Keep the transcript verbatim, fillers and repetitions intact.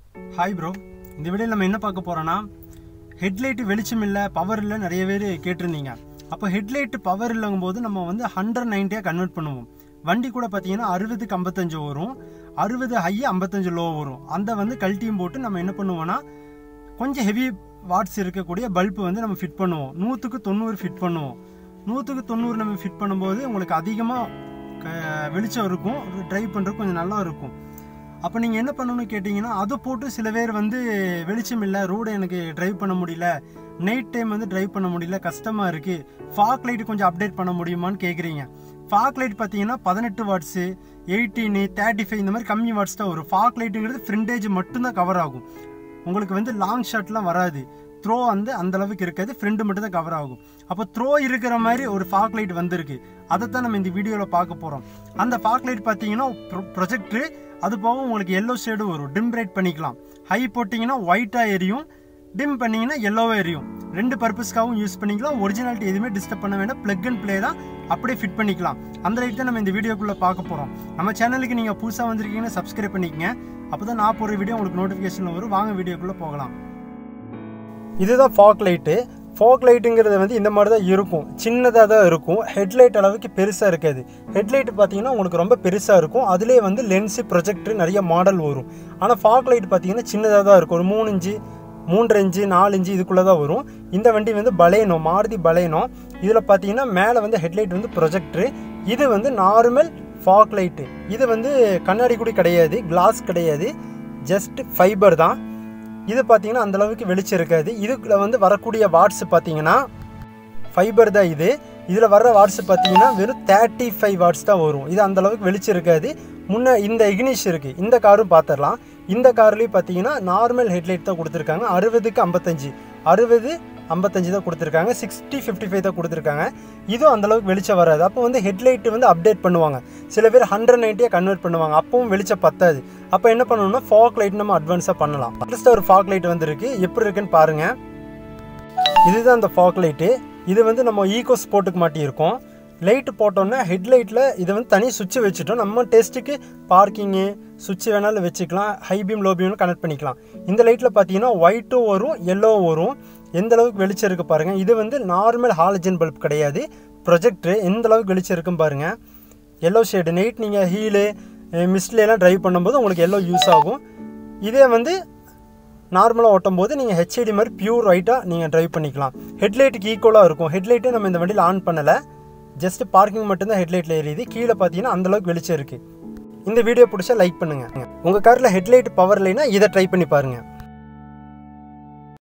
Hi bro, இந்த வீடியோவில் நம்ம என்ன பார்க்க போகிறோன்னா, ஹெட்லைட்டு வெளிச்சம் இல்லை, பவர் இல்லை, நிறைய பேர் கேட்டிருந்தீங்க. அப்போ ஹெட்லைட்டு பவர் இல்லைங்கும் போது நம்ம வந்து ஹண்ட்ரட் நைன்ட்டியாக கன்வெர்ட் பண்ணுவோம். வண்டி கூட பார்த்தீங்கன்னா அறுபதுக்கு ஐம்பத்தஞ்சு வரும், அறுபது ஹை ஐம்பத்தஞ்சு லோ வரும். அந்த வந்து கல்ட்டியும் போட்டு நம்ம என்ன பண்ணுவோம்னா, கொஞ்சம் ஹெவி வாட்ஸ் இருக்கக்கூடிய பல்பு வந்து நம்ம ஃபிட் பண்ணுவோம். நூற்றுக்கு தொண்ணூறு ஃபிட் பண்ணுவோம். நூற்றுக்கு தொண்ணூறு நம்ம ஃபிட் பண்ணும்போது உங்களுக்கு அதிகமாக வெளிச்சம் இருக்கும், ட்ரைவ் பண்ணுறதுக்கு கொஞ்சம் நல்லா இருக்கும். அப்போ நீங்கள் என்ன பண்ணணும்னு கேட்டிங்கன்னா, அதை போட்டு சில பேர் வந்து வெளிச்சம் இல்லை, ரோடு எனக்கு ட்ரைவ் பண்ண முடியல, நைட் டைம் வந்து ட்ரைவ் பண்ண முடியல, கஷ்டமாக இருக்குது, ஃபாக் லைட்டு கொஞ்சம் அப்டேட் பண்ண முடியுமான்னு கேட்குறீங்க. ஃபாக் லைட் பார்த்தீங்கன்னா பதினெட்டு வாட்ஸு, எயிட்டீனு, தேர்ட்டி ஃபைவ் இந்த மாதிரி கம்மி வாட்ஸ் தான் வரும். ஃபாக் லைட்டுங்கிறது ஃப்ரண்டேஜ் மட்டும்தான் கவர் ஆகும். உங்களுக்கு வந்து லாங் ஷாட்லாம் வராது. த்ரோ வந்து அந்தளவுக்கு இருக்காது, ஃப்ரெண்டு மட்டும் தான் கவர் ஆகும். அப்போ த்ரோ இருக்கிற மாதிரி ஒரு ஃபாக் லைட் வந்திருக்கு. அதை தான் நம்ம இந்த வீடியோவில் பார்க்க போகிறோம். அந்த ஃபாக் லைட் பார்த்தீங்கன்னா ப்ரொ ப்ரொஜெக்டரு அது போக உங்களுக்கு எல்லோ ஷேடு வரும். டிம் பிரைட் பண்ணிக்கலாம். ஹை போட்டிங்கன்னா ஒயிட்டாக எரியும், டிம் பண்ணிங்கன்னா எல்லோவாக எரியும். ரெண்டு பர்பஸ்க்காகவும் யூஸ் பண்ணிக்கலாம். ஒரிஜினாலிட்டி எதுவுமே டிஸ்டர்ப் பண்ண வேண்டாம், ப்ளக் அண்ட் ப்ளே தான், அப்படியே ஃபிட் பண்ணிக்கலாம். அந்த லைட் தான் நம்ம இந்த வீடியோக்குள்ளே பார்க்க போகிறோம். நம்ம சேனலுக்கு நீங்கள் புதுசாக வந்திருக்கீங்கன்னா சப்ஸ்கிரைப் பண்ணிக்கங்க. அப்போ தான் நான் போகிற வீடியோ உங்களுக்கு நோட்டிஃபிகேஷனில் வரும். வாங்க வீடியோக்குள்ளே போகலாம். இதுதான் ஃபாக் லைட்டு. ஃபாக் லைட்டுங்கிறது வந்து இந்த மாதிரி தான் இருக்கும், சின்னதாக தான் இருக்கும். ஹெட்லைட் அளவுக்கு பெருசாக இருக்காது. ஹெட்லைட் பார்த்தீங்கன்னா உங்களுக்கு ரொம்ப பெருசாக இருக்கும். அதுலேயே வந்து லென்ஸு, ப்ரொஜெக்டர் நிறைய மாடல் வரும். ஆனால் ஃபாக் லைட் பார்த்தீங்கன்னா சின்னதாக தான் இருக்கும். ஒரு மூணு இன்ச்சு மூன்றரை இன்ச்சு நாலு இன்ச்சு இதுக்குள்ளே தான் வரும். இந்த வண்டி வந்து பலேனோ, மாருதி பலேனோ. இதில் பார்த்தீங்கன்னா மேலே வந்து ஹெட்லைட் வந்து ப்ரொஜெக்டரு, இது வந்து நார்மல் ஃபாக் லைட்டு. இது வந்து கண்ணாடி கூட கிடையாது, கிளாஸ் கிடையாது, ஜஸ்ட் ஃபைபர் தான். இது பார்த்தீங்கன்னா அந்தளவுக்கு வெளிச்சம் இருக்காது. இதுக்குள்ள வந்து வரக்கூடிய வாட்ஸ் பார்த்தீங்கன்னா ஃபைபர் தான். இது இதில் வர்ற வாட்ஸ் பார்த்தீங்கன்னா வெறும் தேர்ட்டி ஃபைவ் வாட்ஸ் தான் வரும். இது அந்தளவுக்கு வெளிச்சம் இருக்காது. முன்னே இந்த இக்னிஷ் இருக்குது, இந்த காரும் பார்த்துடலாம். இந்த கார்லேயும் பார்த்தீங்கன்னா நார்மல் ஹெட்லைட் தான் கொடுத்துருக்காங்க. அறுபதுக்கு ஐம்பத்தஞ்சு அறுபது ஐம்பத்தஞ்சு தான் கொடுத்துருக்காங்க. சிக்ஸ்டி ஃபிஃப்டி ஃபைவ் தான் கொடுத்துருக்காங்க. இதுவும் அந்தளவுக்கு வெளிச்சம் வராது. அப்போ வந்து ஹெட்லைட்டு வந்து அப்டேட் பண்ணுவாங்க. சில பேர் ஹண்ட்ரட் நைன்ட்டியாக கன்வெர்ட் பண்ணுவாங்க. அப்பவும் வெளிச்சம் பத்தாது. அப்போ என்ன பண்ணணும்னா ஃபாக் லைட் நம்ம அட்வான்ஸாக பண்ணலாம். ஃபஸ்ட்டு ஒரு ஃபாக் லைட் வந்துருக்கு, எப்படி இருக்குன்னு பாருங்கள். இதுதான் அந்த ஃபாக் லைட்டு. இது வந்து நம்ம ஈகோ ஸ்போர்ட்டுக்கு மாட்டியிருக்கோம். லைட்டு போட்டோன்னா ஹெட்லைட்டில் இது வந்து தனி சுவிட்சு வச்சுட்டோம். நம்ம டெஸ்ட்டுக்கு பார்க்கிங்கு சுவிட்சு வேணாலும் வச்சுக்கலாம், ஹை பீம் லோ பீம்னு கனெக்ட் பண்ணிக்கலாம். இந்த லைட்டில் பார்த்தீங்கன்னா ஒயிட்டும் வரும், எல்லோவும் வரும். எந்த அளவுக்கு வெளிச்சம் இருக்குது பாருங்கள். இது வந்து நார்மல் ஹாலஜன் பல்ப் கிடையாது, ப்ரொஜெக்டரு. எந்த அளவுக்கு வெளிச்சம் இருக்குன்னு பாருங்கள். Yellow shade. நைட் நீங்கள் ஹீலு மிஸ்ட்லாம் ட்ரைவ் பண்ணும்போது உங்களுக்கு எல்லோ யூஸ் ஆகும். இதே வந்து நார்மலாக ஓட்டும் போது நீங்கள் ஹெச்ஐடி மாதிரி பியூர் ஒயிட்டாக நீங்கள் ட்ரைவ் பண்ணிக்கலாம். ஹெட்லைட்டுக்கு ஈக்குவலாக இருக்கும். ஹெட்லைட்டே நம்ம இந்த வண்டியில் ஆன் பண்ணலை, ஜஸ்ட் பார்க்கிங் மட்டும்தான் ஹெட்லைட்டில் எரியுது. கீழே பார்த்தீங்கன்னா அந்தளவுக்கு வெளிச்சம் இருக்குது. இந்த வீடியோ பிடிச்சா லைக் பண்ணுங்கள். உங்கள் காரில் ஹெட்லைட் பவர் இல்லைன்னா இதை ட்ரை பண்ணி பாருங்கள்.